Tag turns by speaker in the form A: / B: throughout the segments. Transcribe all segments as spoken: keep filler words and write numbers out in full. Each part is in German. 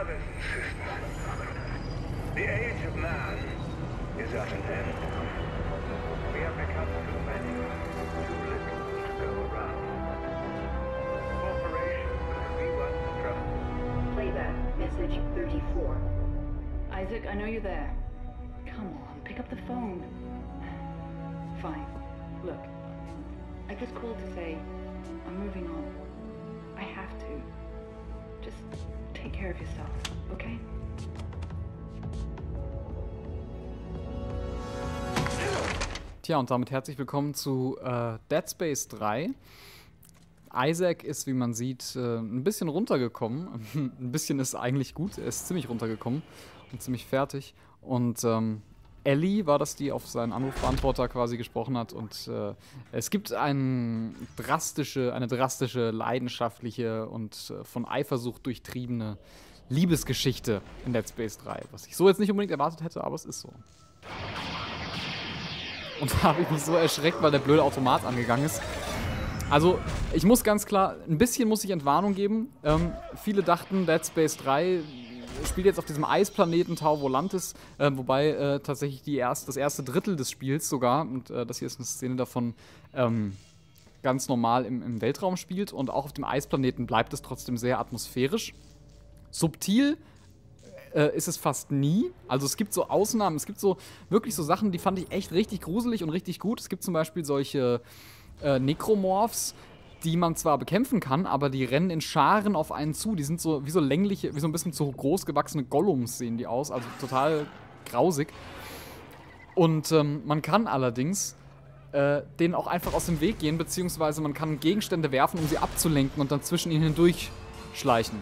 A: brothers and sisters, the age of man is at an end. We have become too many, too little to go around. Corporations that we once trusted.
B: Playback message thirty-four. Isaac, I know you're there. Come on, pick up the phone. Fine. Look, I just called to say I'm moving on. I have to. Just take care of yourself, okay?
C: Tja, und damit herzlich willkommen zu äh, Dead Space drei. Isaac ist, wie man sieht, äh, ein bisschen runtergekommen. Ein bisschen ist eigentlich gut, er ist ziemlich runtergekommen und ziemlich fertig. Und ähm, Ellie war das, die auf seinen Anrufbeantworter quasi gesprochen hat. Und äh, es gibt ein drastische, eine drastische, leidenschaftliche und äh, von Eifersucht durchtriebene Liebesgeschichte in Dead Space drei. Was ich so jetzt nicht unbedingt erwartet hätte, aber es ist so. Und da habe ich mich so erschreckt, weil der blöde Automat angegangen ist. Also, ich muss ganz klar, ein bisschen muss ich Entwarnung geben. Ähm, viele dachten, Dead Space drei spielt jetzt auf diesem Eisplaneten Tau Volantis, äh, wobei äh, tatsächlich die erst, das erste Drittel des Spiels sogar, und äh, das hier ist eine Szene davon, ähm, ganz normal im, im Weltraum spielt. Und auch auf dem Eisplaneten bleibt es trotzdem sehr atmosphärisch. Subtil Äh, ist es fast nie. Also es gibt so Ausnahmen, es gibt so wirklich so Sachen, die fand ich echt richtig gruselig und richtig gut. Es gibt zum Beispiel solche äh, Necromorphs, die man zwar bekämpfen kann, aber die rennen in Scharen auf einen zu. Die sind so wie so längliche, wie so ein bisschen zu groß gewachsene Gollums sehen die aus. Also total grausig. Und ähm, man kann allerdings äh, denen auch einfach aus dem Weg gehen, beziehungsweise man kann Gegenstände werfen, um sie abzulenken und dann zwischen ihnen hindurch schleichen.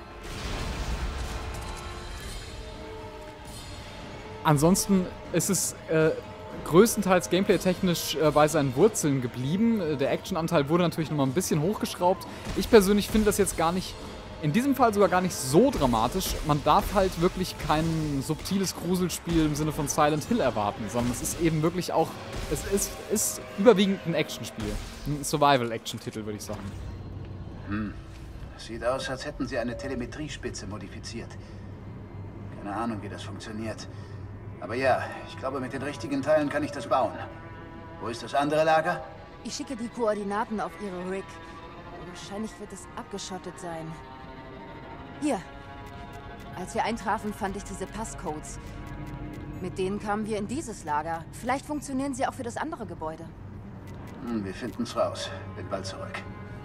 C: Ansonsten ist es äh, größtenteils gameplay-technisch äh, bei seinen Wurzeln geblieben. Äh, der Actionanteil wurde natürlich nochmal ein bisschen hochgeschraubt. Ich persönlich finde das jetzt gar nicht, in diesem Fall sogar gar nicht so dramatisch. Man darf halt wirklich kein subtiles Gruselspiel im Sinne von Silent Hill erwarten, sondern es ist eben wirklich auch, es ist, ist überwiegend ein Actionspiel. Ein Survival-Action-Titel, würde ich sagen.
D: Hm. Sieht aus, als hätten sie eine Telemetriespitze modifiziert. Keine Ahnung, wie das funktioniert. Aber ja, ich glaube, mit den richtigen Teilen kann ich das bauen. Wo ist das andere Lager?
E: Ich schicke die Koordinaten auf Ihre Rig. Wahrscheinlich wird es abgeschottet sein. Hier. Als wir eintrafen, fand ich diese Passcodes. Mit denen kamen wir in dieses Lager. Vielleicht funktionieren sie auch für das andere Gebäude.
D: Hm, wir finden's raus. Bin bald zurück.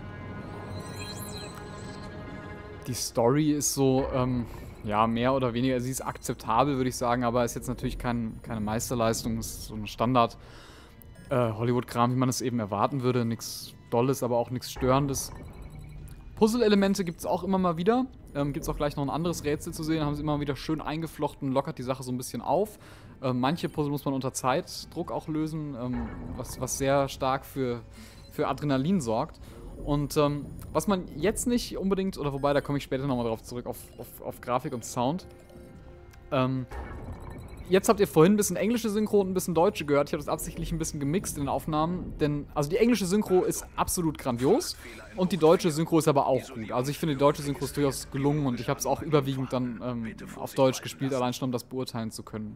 C: Die Story ist so, ähm, ja, mehr oder weniger, sie ist akzeptabel, würde ich sagen, aber ist jetzt natürlich kein, keine Meisterleistung, ist so ein Standard äh, Hollywood-Kram, wie man es eben erwarten würde. Nichts Dolles, aber auch nichts Störendes. Puzzle-Elemente gibt es auch immer mal wieder. Ähm, gibt es auch gleich noch ein anderes Rätsel zu sehen, haben sie immer wieder schön eingeflochten, lockert die Sache so ein bisschen auf. Ähm, manche Puzzle muss man unter Zeitdruck auch lösen, ähm, was, was sehr stark für, für Adrenalin sorgt. Und ähm, was man jetzt nicht unbedingt, oder wobei, da komme ich später nochmal drauf zurück, auf, auf, auf Grafik und Sound. Ähm, jetzt habt ihr vorhin ein bisschen englische Synchro und ein bisschen deutsche gehört. Ich habe das absichtlich ein bisschen gemixt in den Aufnahmen, denn also die englische Synchro ist absolut grandios und die deutsche Synchro ist aber auch gut. Also ich finde, die deutsche Synchro ist durchaus gelungen und ich habe es auch überwiegend dann ähm, auf Deutsch gespielt, allein schon um das beurteilen zu können.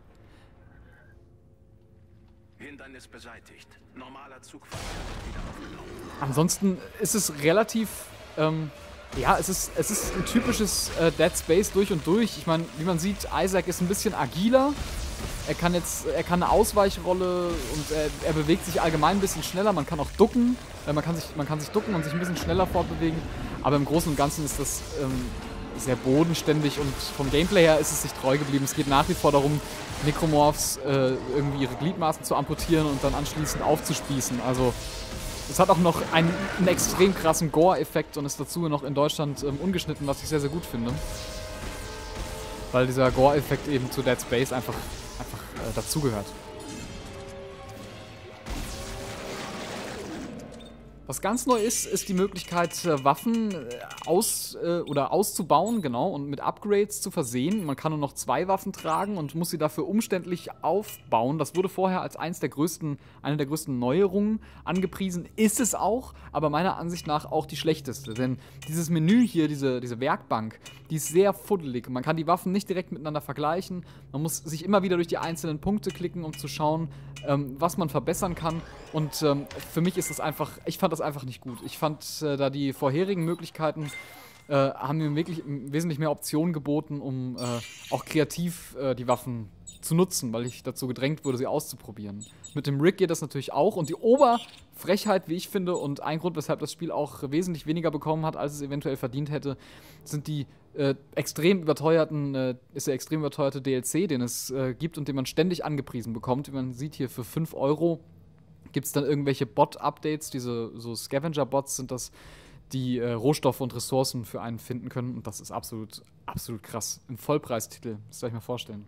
A: Hindernis beseitigt. Normaler Zugverkehr wieder aufgenommen.
C: Ansonsten ist es relativ, ähm, ja, es ist, es ist ein typisches äh, Dead Space durch und durch. Ich meine, wie man sieht, Isaac ist ein bisschen agiler. Er kann jetzt, er kann eine Ausweichrolle und er, er bewegt sich allgemein ein bisschen schneller. Man kann auch ducken, äh, man kann sich, man kann sich ducken und sich ein bisschen schneller fortbewegen. Aber im Großen und Ganzen ist das ähm, sehr bodenständig und vom Gameplay her ist es sich treu geblieben. Es geht nach wie vor darum, Necromorphs äh, irgendwie ihre Gliedmaßen zu amputieren und dann anschließend aufzuspießen. Also es hat auch noch einen, einen extrem krassen Gore-Effekt und ist dazu noch in Deutschland ähm, ungeschnitten, was ich sehr, sehr gut finde. Weil dieser Gore-Effekt eben zu Dead Space einfach, einfach äh, dazugehört. Was ganz neu ist, ist die Möglichkeit, äh, Waffen äh, aus, äh, oder auszubauen, genau, und mit Upgrades zu versehen. Man kann nur noch zwei Waffen tragen und muss sie dafür umständlich aufbauen. Das wurde vorher als eins der größten, eine der größten Neuerungen angepriesen. Ist es auch, aber meiner Ansicht nach auch die schlechteste. Denn dieses Menü hier, diese, diese Werkbank, die ist sehr fuddelig. Man kann die Waffen nicht direkt miteinander vergleichen. Man muss sich immer wieder durch die einzelnen Punkte klicken, um zu schauen, ähm, was man verbessern kann. Und ähm, für mich ist das einfach, ich fand das einfach nicht gut. Ich fand äh, da die vorherigen Möglichkeiten äh, haben mir wirklich wesentlich mehr Optionen geboten, um äh, auch kreativ äh, die Waffen zu nutzen, weil ich dazu gedrängt wurde, sie auszuprobieren. Mit dem Rig geht das natürlich auch und die Oberfrechheit, wie ich finde, und ein Grund, weshalb das Spiel auch wesentlich weniger bekommen hat, als es eventuell verdient hätte, sind die äh, extrem überteuerten, äh, ist der extrem überteuerte D L C, den es äh, gibt und den man ständig angepriesen bekommt. Wie man sieht hier für fünf Euro gibt es dann irgendwelche Bot-Updates, diese so Scavenger-Bots sind das, die äh, Rohstoffe und Ressourcen für einen finden können. Und das ist absolut, absolut krass. Ein Vollpreistitel, das soll ich mir vorstellen.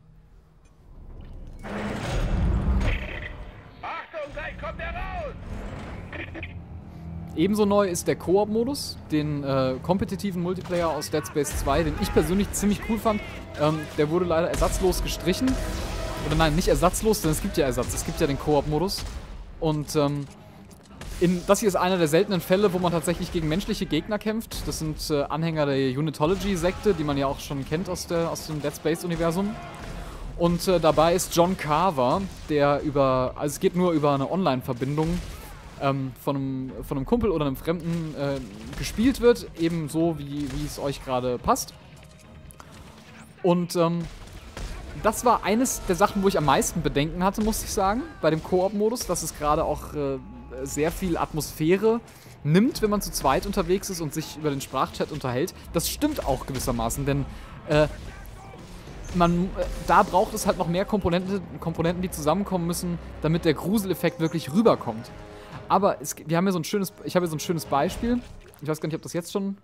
A: Achtung, gleich kommt er raus!
C: Ebenso neu ist der Koop-Modus, den äh, kompetitiven Multiplayer aus Dead Space zwei, den ich persönlich ziemlich cool fand. Ähm, der wurde leider ersatzlos gestrichen. Oder nein, nicht ersatzlos, denn es gibt ja Ersatz. Es gibt ja den Koop-Modus. Und ähm, in, das hier ist einer der seltenen Fälle, wo man tatsächlich gegen menschliche Gegner kämpft. Das sind äh, Anhänger der Unitology-Sekte, die man ja auch schon kennt aus, der, aus dem Dead Space-Universum. Und äh, dabei ist John Carver, der über, also es geht nur über eine Online-Verbindung ähm, von, einem, von einem Kumpel oder einem Fremden äh, gespielt wird, ebenso wie, wie es euch gerade passt. Und ähm, das war eines der Sachen, wo ich am meisten Bedenken hatte, muss ich sagen, bei dem Koop-Modus, dass es gerade auch äh, sehr viel Atmosphäre nimmt, wenn man zu zweit unterwegs ist und sich über den Sprachchat unterhält. Das stimmt auch gewissermaßen, denn äh, man, äh, da braucht es halt noch mehr Komponenten, Komponenten, die zusammenkommen müssen, damit der Gruseleffekt wirklich rüberkommt. Aber es, wir haben hier so ein schönes, ich habe hier so ein schönes Beispiel. Ich weiß gar nicht, ob das jetzt schon...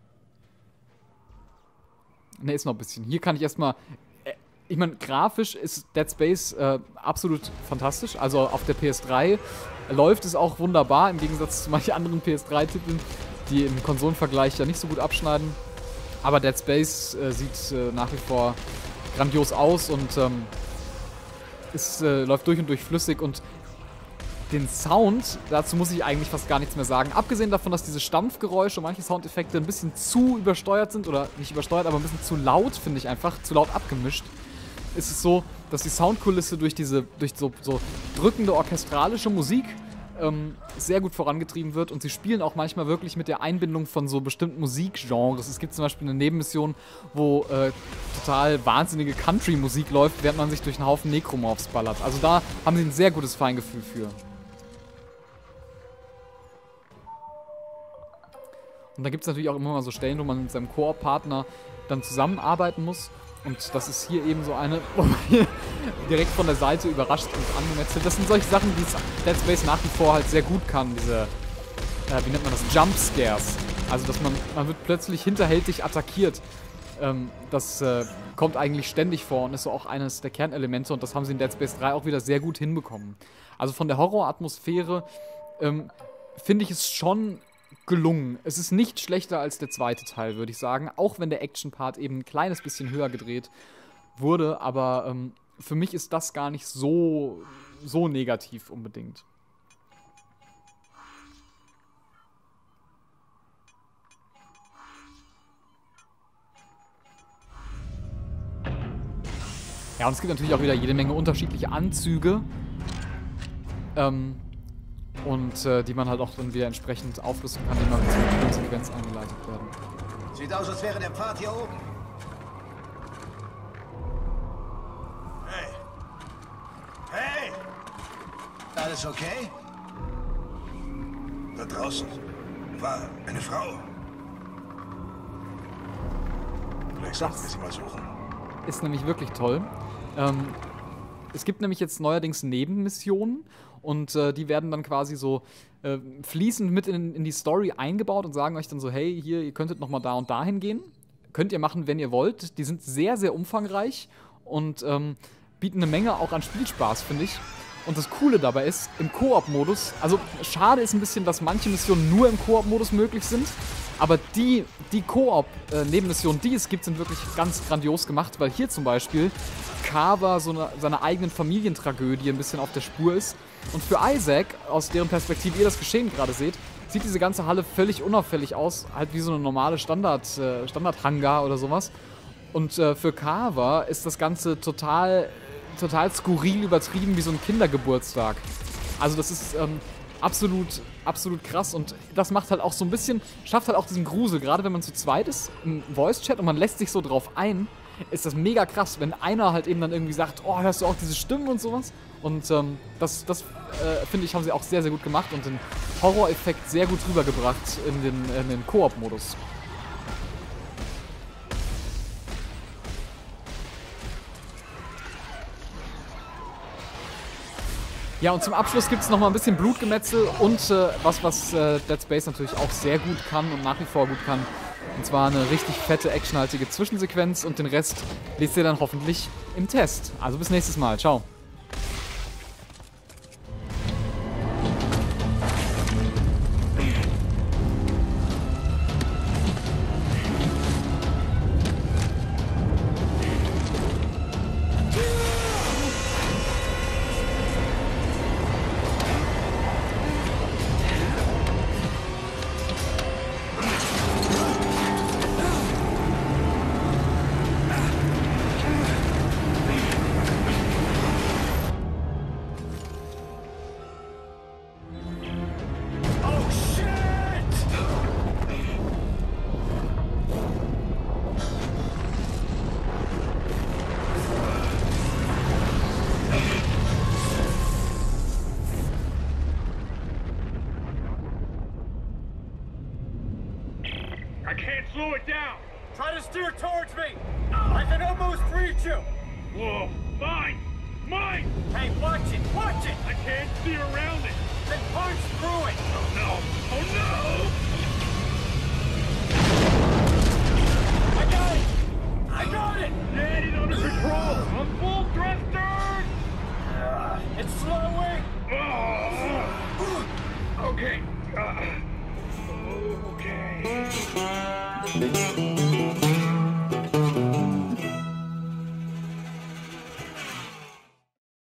C: Ne, ist noch ein bisschen. Hier kann ich erstmal... Ich meine, grafisch ist Dead Space äh, absolut fantastisch. Also auf der P S drei läuft es auch wunderbar, im Gegensatz zu manchen anderen P S drei Titeln, die im Konsolenvergleich ja nicht so gut abschneiden. Aber Dead Space äh, sieht äh, nach wie vor grandios aus und ähm, es äh, läuft durch und durch flüssig. Und den Sound, dazu muss ich eigentlich fast gar nichts mehr sagen. Abgesehen davon, dass diese Stampfgeräusche und manche Soundeffekte ein bisschen zu übersteuert sind, oder nicht übersteuert, aber ein bisschen zu laut, finde ich einfach, zu laut abgemischt, ist es so, dass die Soundkulisse durch diese, durch so, so drückende orchestralische Musik ähm, sehr gut vorangetrieben wird und sie spielen auch manchmal wirklich mit der Einbindung von so bestimmten Musikgenres. Es gibt zum Beispiel eine Nebenmission, wo äh, total wahnsinnige Country-Musik läuft, während man sich durch einen Haufen Necromorphs ballert. Also da haben sie ein sehr gutes Feingefühl für. Und da gibt es natürlich auch immer mal so Stellen, wo man mit seinem Koop-Partner dann zusammenarbeiten muss. Und das ist hier eben so eine, wo man hier direkt von der Seite überrascht und angemetzelt. Das sind solche Sachen, die Dead Space nach wie vor halt sehr gut kann. Diese, äh, wie nennt man das, Jumpscares. Also, dass man, man wird plötzlich hinterhältig attackiert. Ähm, das äh, kommt eigentlich ständig vor und ist so auch eines der Kernelemente. Und das haben sie in Dead Space drei auch wieder sehr gut hinbekommen. Also von der Horroratmosphäre ähm, finde ich es schon gelungen. Es ist nicht schlechter als der zweite Teil, würde ich sagen. Auch wenn der Action-Part eben ein kleines bisschen höher gedreht wurde. Aber ähm, für mich ist das gar nicht so, so negativ unbedingt. Ja, und es gibt natürlich auch wieder jede Menge unterschiedliche Anzüge. Ähm... Und äh, die man halt auch dann wieder entsprechend aufrüsten kann, die mal mit einer Sequenz eingeleitet werden.
D: Sieht aus, als wäre der Pfad hier oben. Hey! Hey! Alles okay?
F: Da draußen war eine Frau. Vielleicht sollten wir sie mal suchen.
C: Ist nämlich wirklich toll. Ähm, es gibt nämlich jetzt neuerdings Nebenmissionen. Und äh, die werden dann quasi so äh, fließend mit in, in die Story eingebaut und sagen euch dann so, hey, hier, ihr könntet noch mal da und dahin gehen. Könnt ihr machen, wenn ihr wollt. Die sind sehr, sehr umfangreich und ähm, bieten eine Menge auch an Spielspaß, finde ich. Und das Coole dabei ist, im Koop-Modus, also schade ist ein bisschen, dass manche Missionen nur im Koop-Modus möglich sind, aber die, die Koop-Nebenmissionen, die es gibt, sind wirklich ganz grandios gemacht, weil hier zum Beispiel Carver so eine, seiner eigenen Familientragödie ein bisschen auf der Spur ist. Und für Isaac, aus deren Perspektive ihr das Geschehen gerade seht, sieht diese ganze Halle völlig unauffällig aus, halt wie so eine normale Standard, äh, Standard-Hangar oder sowas. Und äh, für Carver ist das Ganze total, total skurril übertrieben wie so ein Kindergeburtstag. Also das ist ähm, absolut, absolut krass und das macht halt auch so ein bisschen, schafft halt auch diesen Grusel, gerade wenn man zu zweit ist im Voice-Chat und man lässt sich so drauf ein, ist das mega krass, wenn einer halt eben dann irgendwie sagt, oh, hörst du auch diese Stimmen und sowas? Und ähm, das, das äh, finde ich, haben sie auch sehr, sehr gut gemacht und den Horror-Effekt sehr gut rübergebracht in den, in den Koop-Modus. Ja, und zum Abschluss gibt es nochmal ein bisschen Blutgemetzel und äh, was, was äh, Dead Space natürlich auch sehr gut kann und nach wie vor gut kann. Und zwar eine richtig fette, actionhaltige Zwischensequenz und den Rest lest ihr dann hoffentlich im Test. Also bis nächstes Mal. Ciao.
A: I can't slow it down.
G: Try to steer towards me. I can almost reach you.
A: Whoa, mine! Mine!
G: Hey, watch it, watch it.
A: I can't steer around it.
G: Then punch through it.
A: Oh no! Oh no!
G: I got it. I got it.
A: Dad is under control. I'm full thrusters.
G: Uh, it's slowing.
A: Oh. Okay. Uh, okay.